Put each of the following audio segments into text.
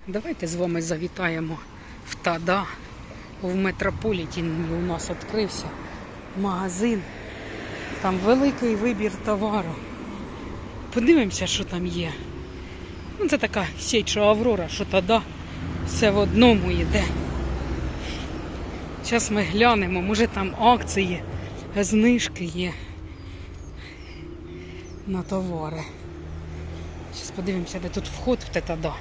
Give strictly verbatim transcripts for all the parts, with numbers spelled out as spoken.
Давайте з вами завітаємо в Тада. В Метрополітені у нас відкрився магазин. Там великий вибір товару. Подивимося, що там є. Ну, це така сеть, що Аврора, що Тада. Все в одному йде. Зараз ми глянемо, може там акції, знижки є на товари. Зараз подивимося, де тут вход в Тада.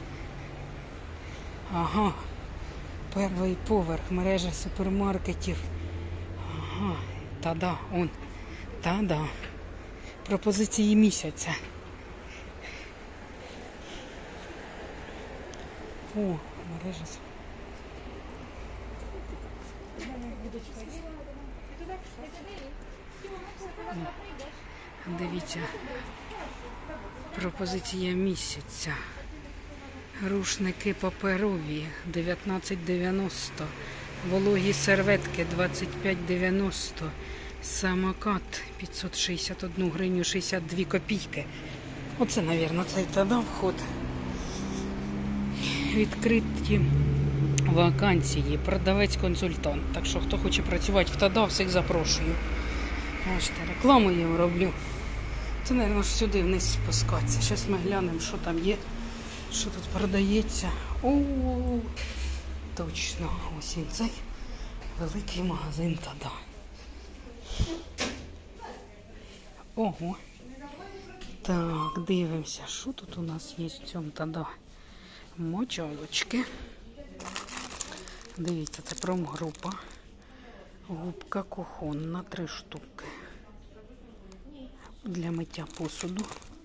Ага, перший поверх, мережа супермаркетів. Ага, Тада, он, Тада. Пропозиції місяця. О, мережа. Дивіться, пропозиція місяця. Рушники паперові дев'ятнадцять дев'яносто, вологі серветки двадцять п'ять дев'яносто, самокат п'ятсот шістдесят одну гривню шістдесят дві копійки. Оце, мабуть, цей Тада вход. Відкриті вакансії, продавець-консультант. Так що, хто хоче працювати в Тада, всіх запрошую. Бачите, рекламу я роблю. Це, мабуть, сюди вниз спускатися. Зараз ми глянемо, що там є, що тут продається. О, точно, ось він цей великий магазин Тада. Ого. Так, дивимося, що тут у нас є в цьому Тада. Мочалочки. Дивіться, це промгрупа. Губка кухонна, три штуки. Для миття посуду.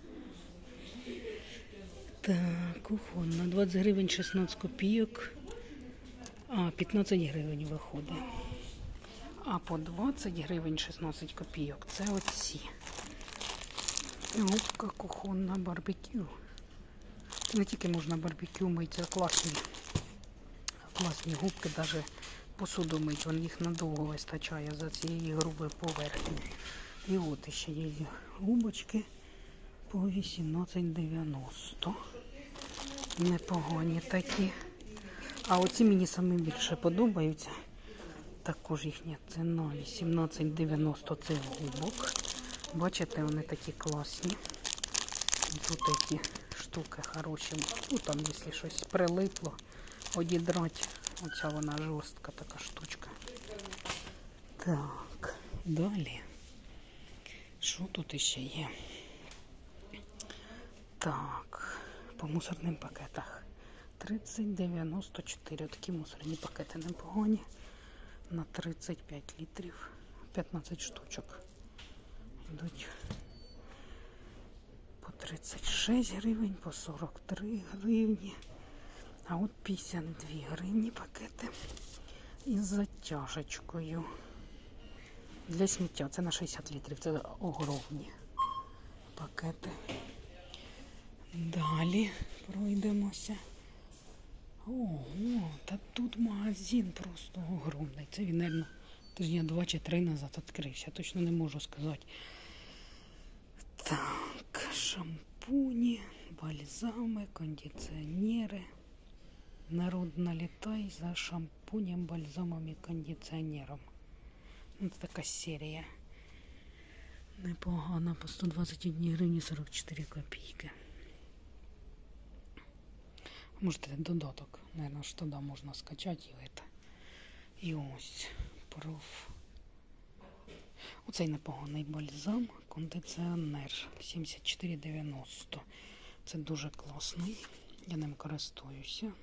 Так, кухонна. двадцять гривень шістнадцять копійок. А, п'ятнадцять гривень виходить. А по двадцять гривень шістнадцять копійок. Це оці. Губка кухонна барбекю. Не тільки можна барбекю мити, а класні. Класні губки, навіть посуду мить, вон їх надовго вистачає за цієї грубої поверхні. І от ще є губочки по вісімнадцять дев'яносто. Непогані такі. А оці мені саме більше подобаються. Також їхня ціна вісімнадцять дев'яносто цих губок. Бачите, вони такі класні. Тут такі штуки хороші. Ну там, якщо щось прилипло, одідрать. Оця вона жорстка така штучка. Так, далі. Що тут ще є? Так, по мусорним пакетах. тридцять дев'яносто чотири. Такі мусорні пакети непогані. На тридцять п'ять літрів. п'ятнадцять штучок. Йдуть по тридцять шість гривень, по сорок три гривні. А от п'ятдесят дві гривні пакети із затяжечкою. Для сміття. Це на шістдесят літрів. Це огромні пакети. Далі пройдемося. Ого, та тут магазин просто огромний. Це він, мабуть, тижня два чи три назад відкрився. Точно не можу сказати. Так, шампуні, бальзами, кондиціонери. Народ налітай за шампунем, бальзамом і кондиціонером. Ось така серія. Непогана, по сто двадцять одна гривня сорок чотири копійки. Можете додаток, мабуть, що туди можна скачати і це. І ось проф. Оцей непоганий бальзам, кондиціонер сімдесят чотири дев'яносто. Це дуже класний. Я ним користуюся.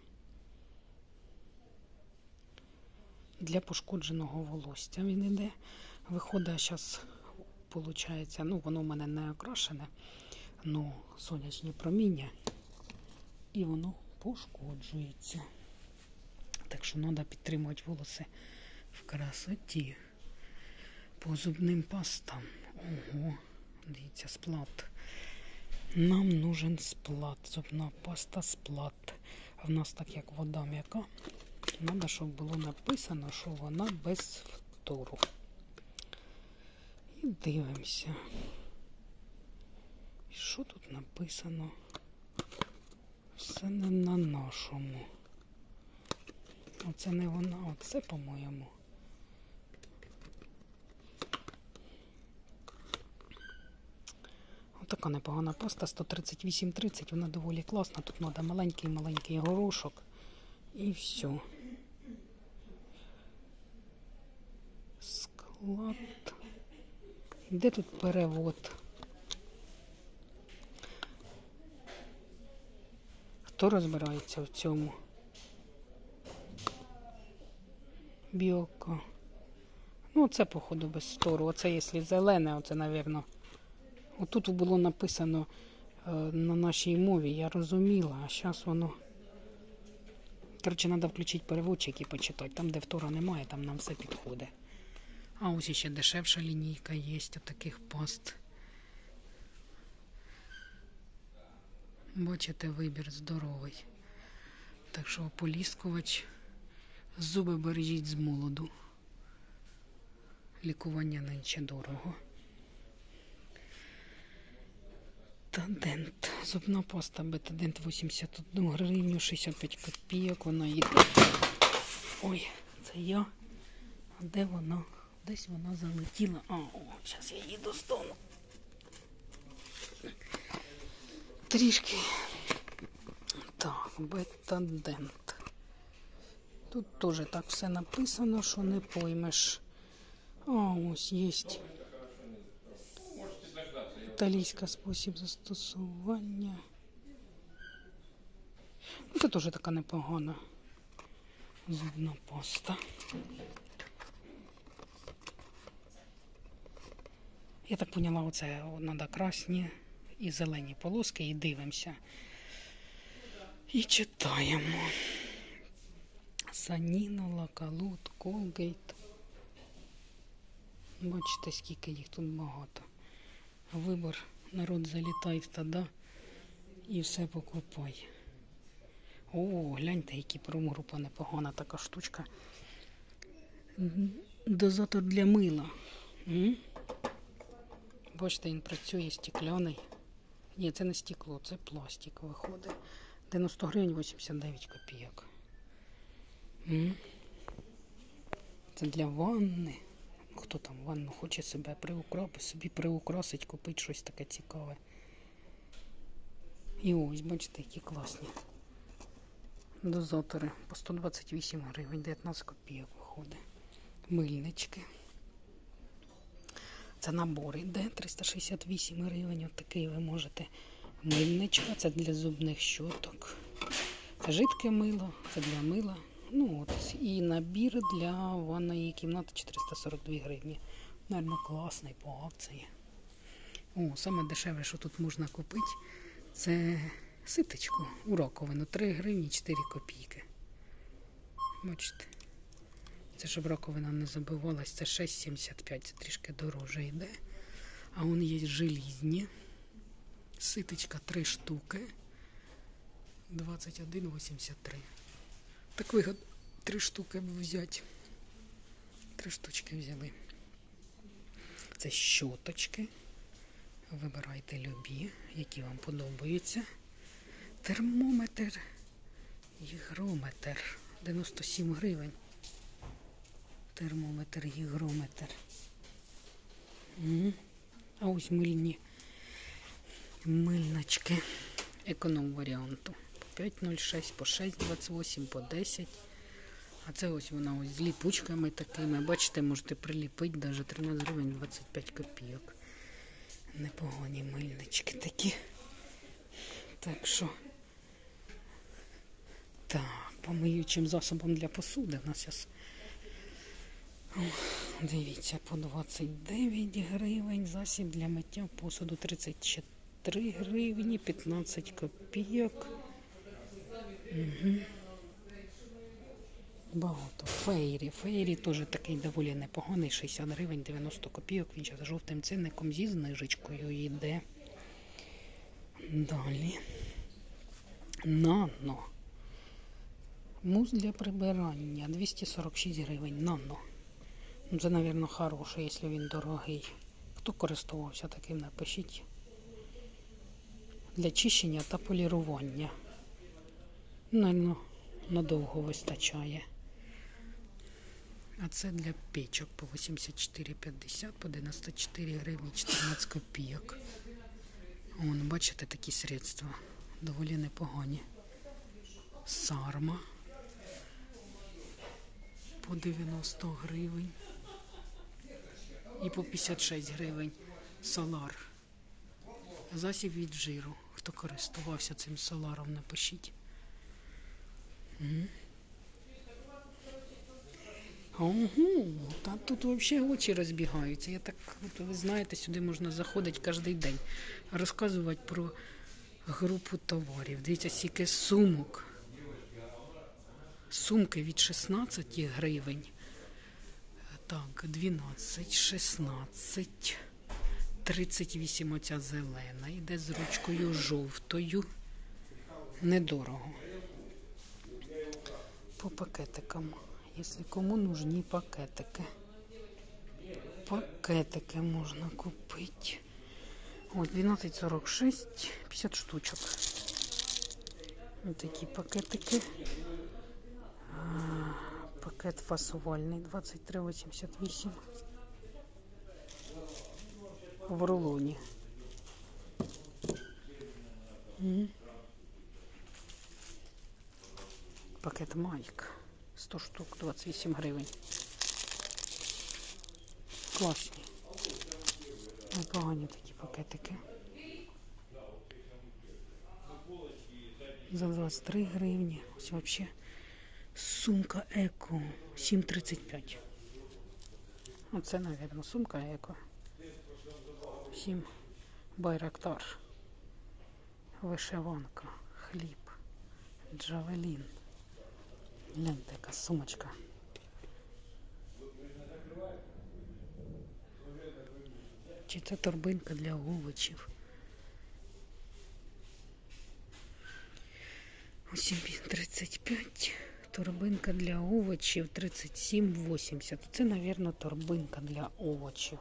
Для пошкодженого волосся він іде. Виходить зараз, виходить, ну воно в мене не окрашене, ну сонячні проміння. І воно пошкоджується. Так що треба підтримувати волоси в красоті. По зубним пастам. Ого, дивіться, сплат. Нам нужен сплат. Зубна паста сплат. А в нас так як вода м'яка. Треба, щоб було написано, що вона без фтору. І дивимося. Що тут написано? Це не на нашому. Оце не вона, оце, по-моєму. Така непогана паста, сто тридцять вісім тридцять, вона доволі класна. Тут треба маленький-маленький горошок і все. Склад. Де тут перевод? Хто розбирається в цьому? Біока. Ну, це, походу, без стору. Оце, якщо зелене, оце, мабуть. Отут було написано е, на нашій мові, я розуміла, а зараз воно... Коротше, треба включити переводчик і почитати. Там, де втора немає, там нам все підходить. А ось ще дешевша лінійка є, отаких паст. Бачите, вибір здоровий. Так що ополіскувач, зуби бережіть з молоду. Лікування нинче дорого. Бетадент. Зубна паста Бетадент вісімдесят одну гривню, шістдесят п'ять копійок. Вона їде. Ой, це я. А де вона? Десь вона залетіла. А, о, зараз я її достану. Трішки. Так, Бетадент. Тут теж так все написано, що не поймеш. А, ось є. Італійський спосіб застосування. Ну, це теж така непогана зубна паста. Я так поняла, оце треба красні і зелені полоски, і дивимося. І читаємо. Саніно, Лакалут, Колгейт. Бачите, скільки їх тут багато. Вибор, народ залітає в стада і все покупає. О, гляньте, які промогрупа непогана така штучка. Дозатор для мила. М? Бачите, він працює, стекляний. Ні, це не стекло, це пластик виходить. дев'яносто гривень, вісімдесят дев'ять копійок. М? Це для ванни. Хто там ванну хоче себе приукрасити, собі приукрасить, купити щось таке цікаве. І ось, бачите, які класні дозатори. По сто двадцять вісім гривень, дев'ятнадцять копійок виходить. Мильнички. Це набор іде, триста шістдесят вісім гривень. Ось такий ви можете. Мильничка, це для зубних щоток. Це жидке мило, це для мила. Ну от, і набір для ванної кімнати чотириста сорок дві гривні. Наверно, класний по акції. О, саме дешеве, що тут можна купити, це ситочку у раковину. три гривні чотири копійки. Бачите? Це щоб раковина не забивалась, це шість сімдесят п'ять, це трішки дороже йде. А вон є желізні. Ситочка три штуки. двадцять один вісімдесят три. Так вигодно три штуки взяти. Три штучки взяли. Це щоточки. Вибирайте любі, які вам подобаються. Термометр, гігрометр. дев'яносто сім гривень. Термометр, гігрометр. А ось мильні мильнички. Економ варіанту. п'ять нуль шість, по шість двадцять вісім, по десять. А це ось вона ось з ліпучками такими. Бачите, можете приліпити навіть тринадцять гривень двадцять п'ять копійок. Непогані мильнички такі. Так що, так, помиючим засобом для посуди у нас зараз, дивіться, по двадцять дев'ять гривень. Засіб для миття посуду тридцять чотири гривні, п'ятнадцять копійок. Угу. Багато. Фейрі. Фейрі теж такий доволі непоганий. шістдесят гривень, дев'яносто копійок. Він зараз жовтим цінником зі знижечкою йде. Далі. Нано. Мус для прибирання. двісті сорок шість гривень. Нано. Це, мабуть, хороший, якщо він дорогий. Хто користувався таким, напишіть. Для чищення та полірування. Наверно, надовго вистачає. А це для печок по вісімдесят чотири п'ятдесят, по дев'яносто чотири гривні чотирнадцять копійок. Вон, бачите, такі средства. Доволі непогані. Сарма по дев'яносто гривень. І по п'ятдесят шість гривень Солар. Засіб від жиру. Хто користувався цим Соларом, напишіть. Угу. Ого, та тут взагалі очі розбігаються. Я так, от, ви знаєте, сюди можна заходити кожен день. Розказувати про групу товарів. Дивіться, скільки сумок. Сумки від шістнадцять гривень. Так, дванадцять, шістнадцять, тридцять вісім оця зелена. Йде з ручкою жовтою. Недорого. По пакетикам. Якщо кому нужні пакетики. Пакетики можна купити. Ось дванадцять сорок шість, п'ятдесят штучок. Ось такі пакетики. А, пакет фасувальний двадцять три вісімдесят вісім. В рулоні. М. Пакет Майк. сто штук, двадцять вісім гривень. Класні. Непогані такі пакетики. За двадцять три гривні. Ось взагалі сумка Еко. сім тридцять п'ять. Оце, мабуть, сумка Еко. сім Байрактар. Вишиванка. Хліб. Джавелін. Гляньте, яка сумочка. Чи це торбинка для овочів? сім тридцять п'ять. Торбинка для овочів тридцять сім вісімдесят. Це, мабуть, торбинка для овочів.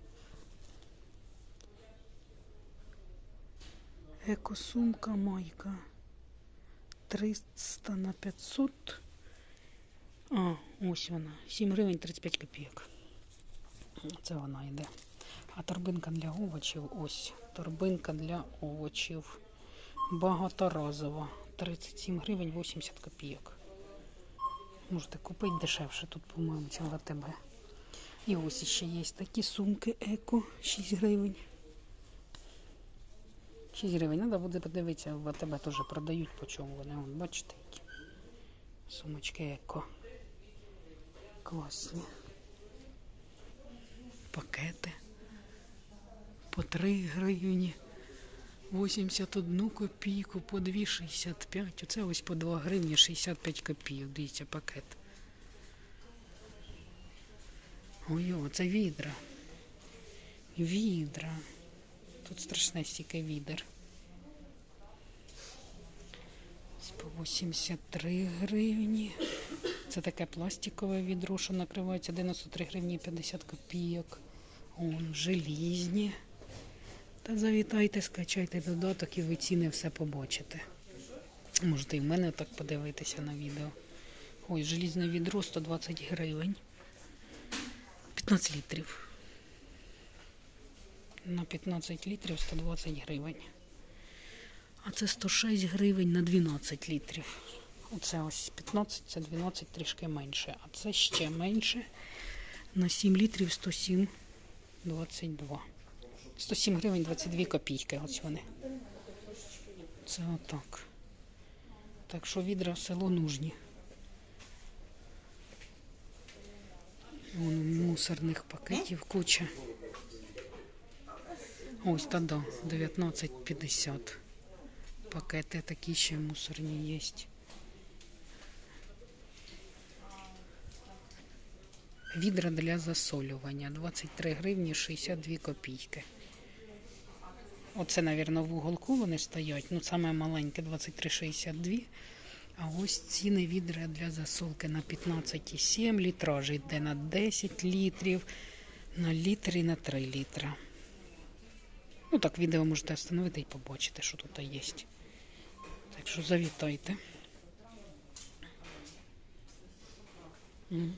Екосумка Майка. триста на п'ятсот. А, ось вона. сім гривень тридцять п'ять копійок. Це вона йде. А торбинка для овочів, ось. Торбинка для овочів. Багаторазова. тридцять сім гривень вісімдесят копійок. Можете купити дешевше тут, по-моєму, чим в АТБ. І ось ще є такі сумки Еко. шість гривень. шість гривень. Треба буде подивитися, в АТБ теж продають, по чому вони. Вон, бачите, які сумочки Еко. Класні. Пакети. По три гривні. вісімдесят одну копійку, по дві шістдесят п'ять. Оце ось по два гривні шістдесят п'ять копійок. Дивіться, пакет. Ой, це відра. Відра. Тут страшне стільки відер. По вісімдесят три гривні. Це таке пластикове відро, що накривається дев'яносто три гривні п'ятдесят копійок. Он, желізні. Та завітайте, скачайте додаток і ви ціни все побачите. Можете і в мене так подивитися на відео. Ось, желізне відро сто двадцять гривень. п'ятнадцять літрів. На п'ятнадцять літрів сто двадцять гривень. А це сто шість гривень на дванадцять літрів. Оце ось п'ятнадцять, це дванадцять, трішки менше. А це ще менше. На сім літрів сто сім двадцять два. сто сім гривень двадцять дві копійки. Ось вони. Це отак. Так що відра в село нужні. Вон мусорних пакетів куча. Ось тоді дев'ятнадцять п'ятдесят. Пакети такі ще мусорні є. Відра для засолювання. двадцять три гривні шістдесят дві копійки. Оце, мабуть, в уголку вони стоять. Ну, саме маленьке двадцять три шістдесят два. А ось ціни відра для засолки на п'ятнадцять і сім літраж. Йде на десять літрів, на літр і на три літра. Ну, так, відео можете встановити і побачити, що тут є. Так що завітайте. М.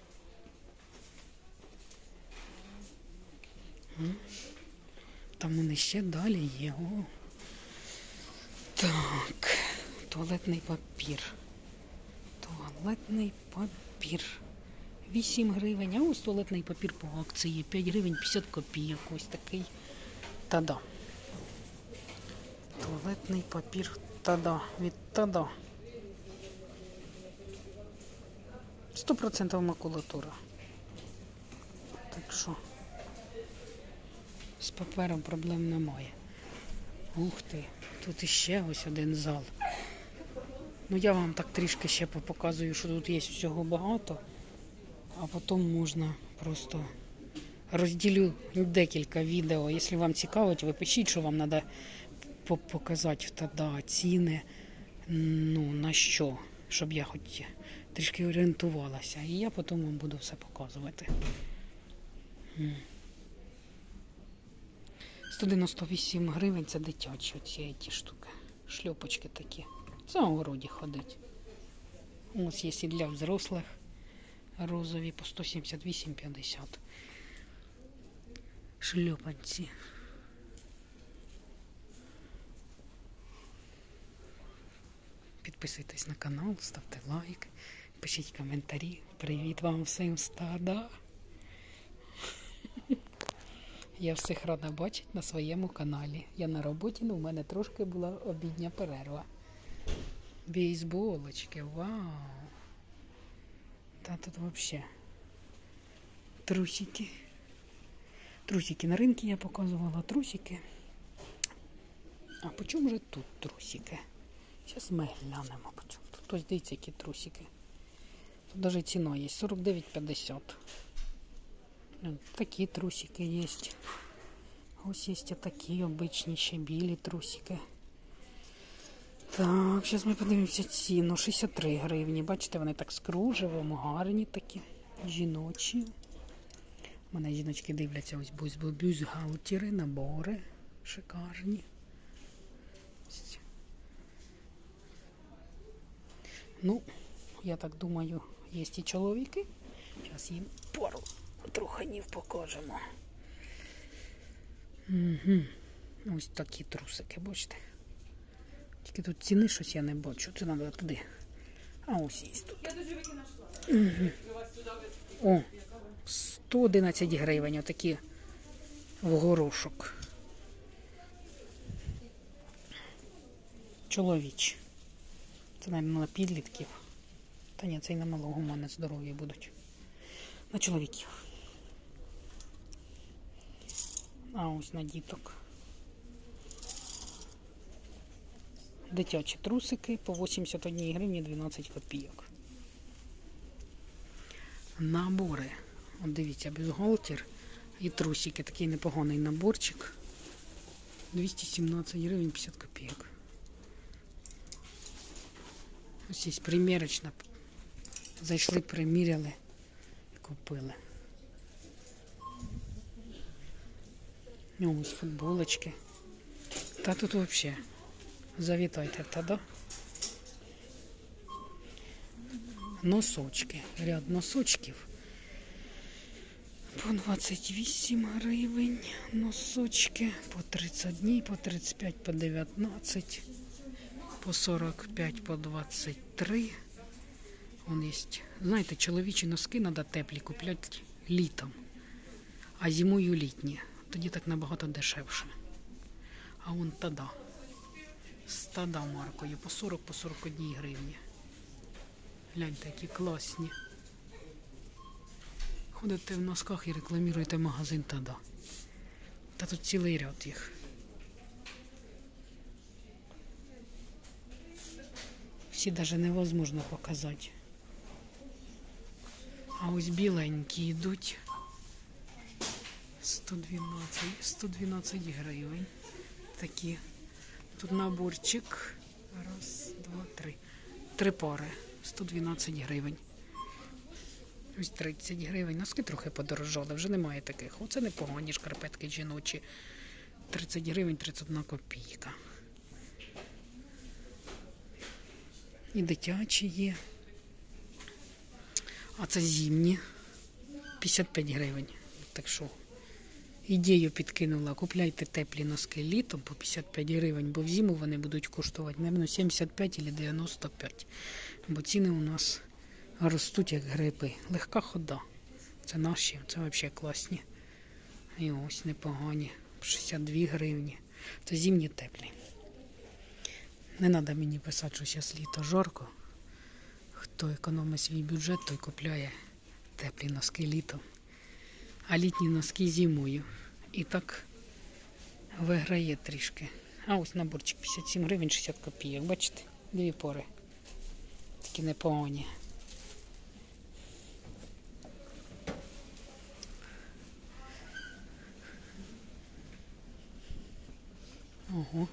М. Там вони ще далі є. О. Так, туалетний папір. Туалетний папір. вісім гривень. А ось туалетний папір по акції. п'ять гривень п'ятдесят копійок. Ось такий. Та-да. Туалетний папір. Та-да. Від та-да. сто відсотків макулатура. Так що з папером проблем немає. Ух ти, тут іще ось один зал. Ну я вам так трішки ще показую, що тут є всього багато, а потім можна просто розділю декілька відео. Якщо вам цікавить, ви пишіть, що вам треба показати та ціни, ну на що, щоб я хоч трішки орієнтувалася. І я потім вам буду все показувати. сто дев'яносто вісім гривень це дитячі оці ті штуки. Шльопочки такі. Це на городі ходить. Ось є і для взрослих розові по сто сімдесят вісім п'ятдесят. Шльопанці. Підписуйтесь на канал, ставте лайк, пишіть коментарі. Привіт вам всім стада. Я всіх рада бачити на своєму каналі. Я на роботі, але в мене трошки була обідня перерва. Бейсболочки, вау! Та тут взагалі трусики. Трусики на ринку я показувала, трусики. А по чому же тут трусики? Зараз ми глянемо по чому. Тут ось дивіться, які трусики. Тут навіть ціна є, сорок дев'ять п'ятдесят. Такі трусики є. Ось є такі обичні ще білі трусики. Так, зараз ми подивимося ціну. шістдесят три гривні. Бачите, вони так з кружевом, гарні такі, жіночі. У мене жіночки дивляться, ось бюстгальтери, набори шикарні. Ну, я так думаю, є і чоловіки. Зараз їм пару труханів покажемо. Угу. Ось такі трусики, бачите? Тільки тут ціни щось я не бачу. Це треба туди. А ось є тут. Угу. О, сто одинадцять гривень. Отакі в горошок. Чоловіч. Це, мабуть, на підлітків. Та ні, це і на малого, у мене здоров'я будуть. На чоловіків. А ось на діток. Дитячі трусики по вісімдесят одна гривня дванадцять копійок. Набори. От дивіться, бюстгальтер і трусики. Такий непоганий наборчик. двісті сімнадцять гривень п'ятдесят копійок. Ось є примірочна. Зайшли, приміряли і купили. Ось футболочки. Та тут взагалі. Завітайте тоді. Носочки. Ряд носочків. По двадцять вісім гривень. Носочки. По тридцять днів, по тридцять п'ять, по дев'ятнадцять. По сорок п'ять, по двадцять три. Вон є. Знаєте, чоловічі носки треба теплі купляти літом. А зимою літні. Тоді так набагато дешевше. А вон тада. Стада маркою. По сорок, по сорок одна гривні. Гляньте, які класні. Ходите в носках і рекламуєте магазин тада. Та тут цілий ряд їх. Всі навіть невозможно показати. А ось біленькі йдуть. сто дванадцять, сто дванадцять гривень. Такі. Тут наборчик. Раз, два, три. Три пари. сто дванадцять гривень. Ось тридцять гривень. Носки трохи подорожали. Вже немає таких. Оце непогані шкарпетки жіночі. тридцять гривень, тридцять одна копійка. І дитячі є. А це зимні. п'ятдесят п'ять гривень. Так що ідею підкинула. Купляйте теплі носки літом по п'ятдесят п'ять гривень, бо в зиму вони будуть коштувати, мабуть, сімдесят п'ять або дев'яносто п'ять. Бо ціни у нас ростуть як гриби. Легка хода. Це наші, це взагалі класні. І ось непогані. шістдесят дві гривні. Це зимні теплі. Не треба мені писати, що зараз літо жарко. Хто економить свій бюджет, той купляє теплі носки літом. А літні носки зимою. І так виграє трішки. А ось наборчик п'ятдесят сім гривень шістдесят копійок. Бачите? Дві пори. Такі непогані. Ого.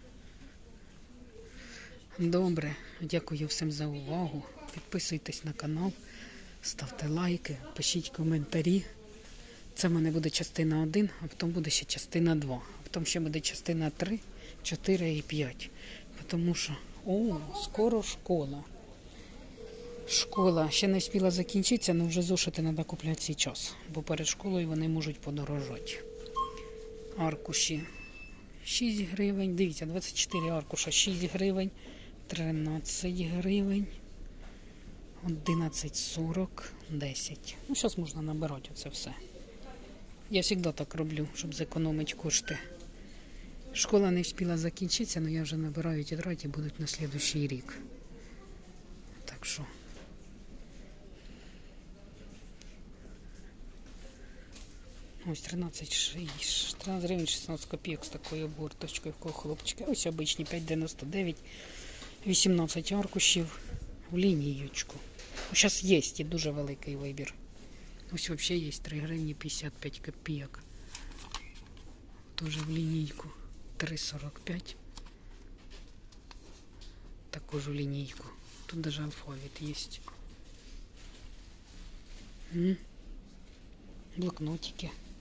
Добре. Дякую всім за увагу. Підписуйтесь на канал, ставте лайки, пишіть коментарі. Це в мене буде частина один, а потім буде ще частина два. А потім ще буде частина три, чотири і п'ять. Тому що, о, скоро школа. Школа ще не встигла закінчитися, але вже зошити треба купляти зараз. Бо перед школою вони можуть подорожати. Аркуші шість гривень. Дивіться, двадцять чотири аркуша шість гривень. тринадцять гривень. одинадцять сорок, десять. Ну, зараз можна набирати оце все. Я завжди так роблю, щоб зекономити кошти. Школа не встигла закінчитися, але я вже набираю тетраді, будуть на наступний рік. Так що. Ось тринадцять гривень шістнадцять копійок з такою обгорточкою в хлопчика. Ось обичні п'ять дев'яносто дев'ять. вісімнадцять аркушів в лінієчку. Зараз є і дуже великий вибір. Ось взагалі є три гривні п'ятдесят п'ять копійок. Тоже в лінійку. три сорок п'ять. Також в лінійку. Тут даже алфавит є. М? Блокнотики.